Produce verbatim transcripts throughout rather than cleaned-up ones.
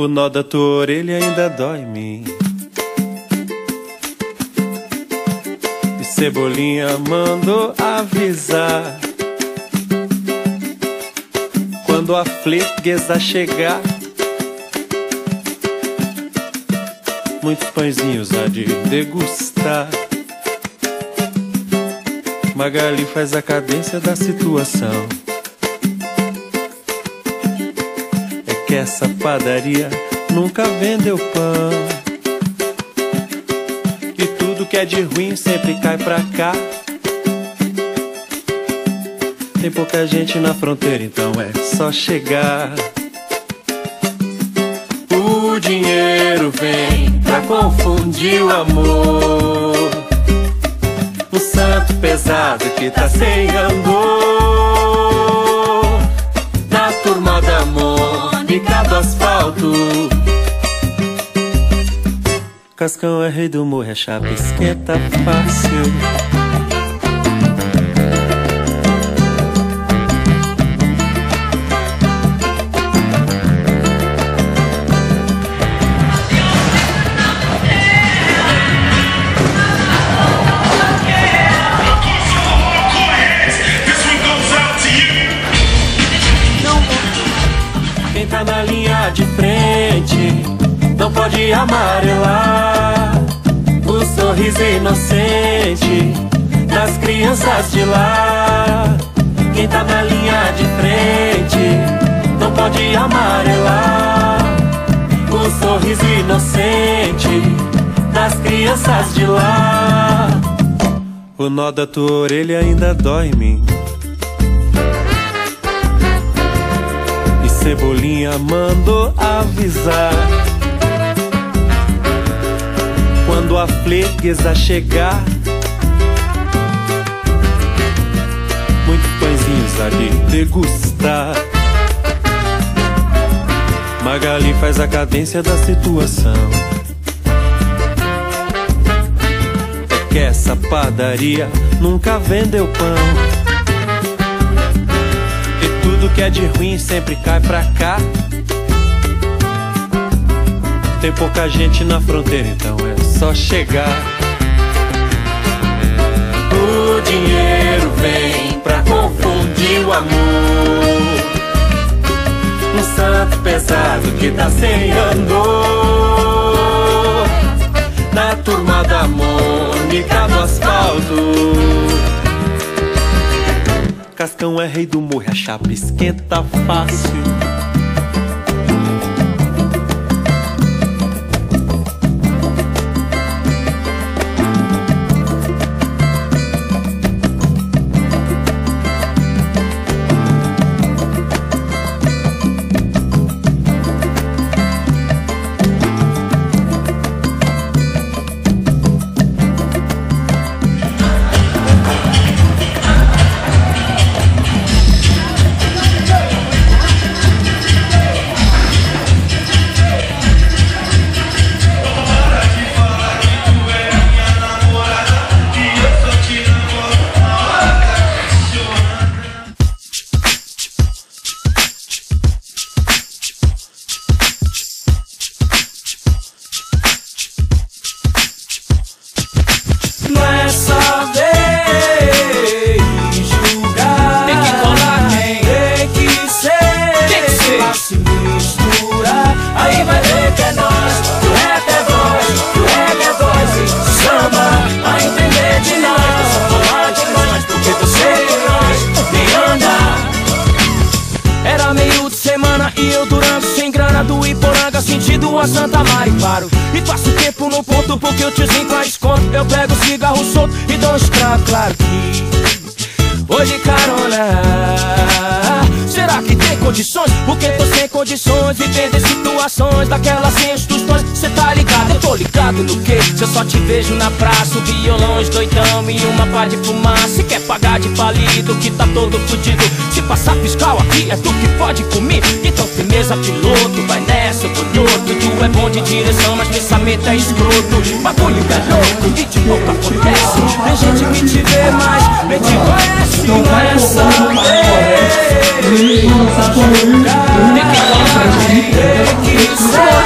O nó da tua orelha ainda dói em mim. E Cebolinha mandou avisar: quando a freguesa chegar, muitos pãezinhos há de degustar. Magali faz a cadência da situação. É que essa padaria nunca vendeu pão, e tudo que é de ruim sempre cai pra cá. Tem pouca gente na fronteira, então é só chegar. O dinheiro vem pra confundir o amor, o santo pesado que tá sem andor. Na turma da Mônica do asfalto, Cascão é rei do morro, a chapa esquenta fácil. Quem tá na linha de frente não pode amarelar o sorriso inocente das crianças de lá. Quem tá na linha de frente não pode amarelar o sorriso inocente das crianças de lá. O nó da tua orelha ainda dói em mim. Cebolinha mandou avisar: quando a freguesa chegar, muitos pãezinhos há de degustar. Magali faz a cadência da situação. É que essa padaria nunca vendeu pão, tudo que é de ruim sempre cai pra cá. Tem pouca gente na fronteira, então é só chegar. O dinheiro vem pra confundir o amor, um santo pesado que tá sem andor. Na turma da Mônica do asfalto, Cascão é rei do morro, a chapa esquenta fácil. A Santa Mari paro e passo tempo no ponto, porque o tiozinho faz desconto. Eu pego o cigarro solto e dou um estrago. Claro que hoje carona, será que tem condições? Porque tô sem condições de entender situações daquelas sem instruções. Cê tá ligado? Eu tô ligado no que? Se eu só te vejo na praça, o violão, doidão e uma pá de fumaça. Se quer pagar de falido que tá todo fudido, se passar fiscal aqui é tu que pode comigo. Então firmeza piloto, vai nessa, eu tô torto. Tu é bom de direção, mas pensamento é escroto. Bagulho é louco, e de pouco acontece. Tem gente que te vê, mas nem te conhece. Não é essa vez. Tem que falar, tem que ser.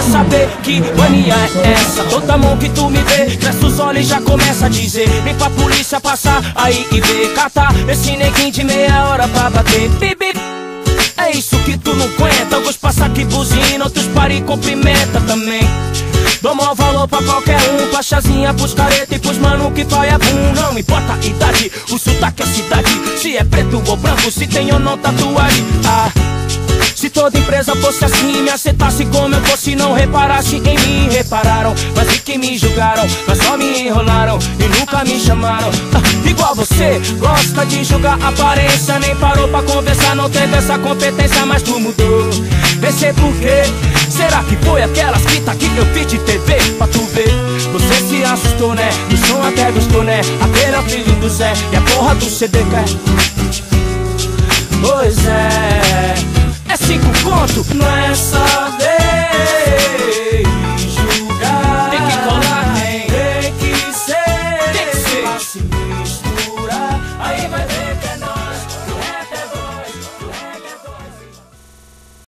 saber que mania é essa. Toda mão que tu me vê, cresce os olhos e já começa a dizer: vem pra polícia passar aí e ver. Catar esse neguinho de meia hora pra bater. Bibi, é isso que tu não aguenta. Alguns passa que buzina, outros para e cumprimenta também. Dou maior valor pra qualquer um, pra chazinha, pros careta e pros mano que faz é boom. Não importa a idade, o sotaque é cidade. Se é preto ou branco, se tem ou não tatuagem. Ah, se toda empresa fosse assim, me aceitasse como eu fosse, não reparasse em mim. Repararam, mas vi que me julgaram, mas só me enrolaram e nunca me chamaram. ah, Igual você, gosta de julgar aparência, nem parou pra conversar, não teve essa competência, mas tu mudou. Nem sei por quê. Será que foi aquelas fitas que eu fiz de T V pra tu ver? Você se assustou, né? Do som até gostou, né? Aquele é o filho do Zé e a porra do C D quer. Pois é, é cinco conto. Não é só